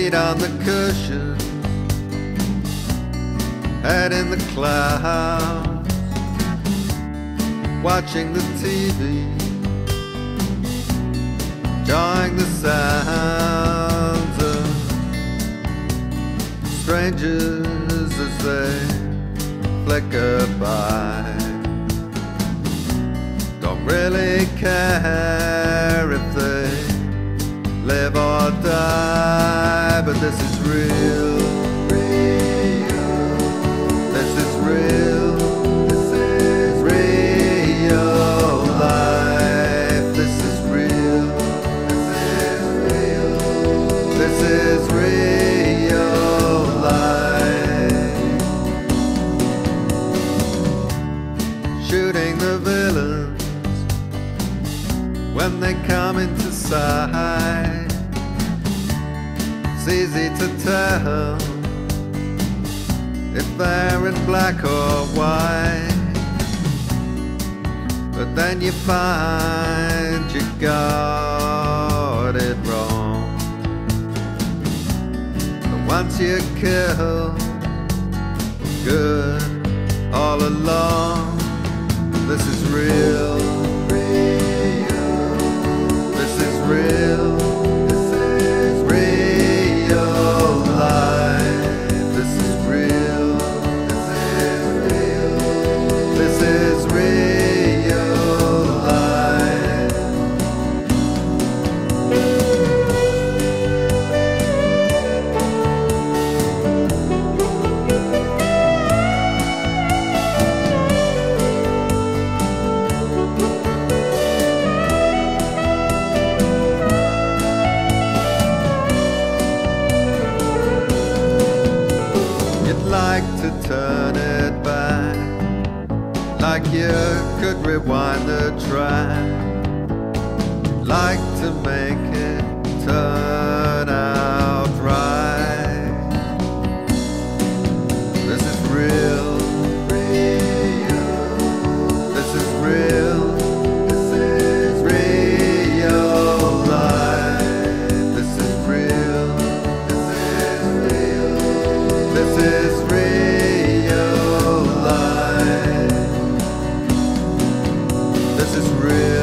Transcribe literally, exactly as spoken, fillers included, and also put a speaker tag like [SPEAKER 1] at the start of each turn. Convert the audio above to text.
[SPEAKER 1] feet on the cushion, head in the clouds, watching the T V, enjoying the sounds of strangers as they flicker by. Don't really care if they live or die, but this is real. This is real. This is real life. This is real. This is real. This is real life. Shooting the villains when they come into sight. It's easy to tell if they're in black or white, but then you find you got it wrong. But once you kill good all along, this is real. This is real. This is real life. This is real. This is real. This is real life. Like to turn it back, like you could rewind the track, like to make it turn out right. This is real. This is real. This is real life. This is real. This is real. This is real life. This is real.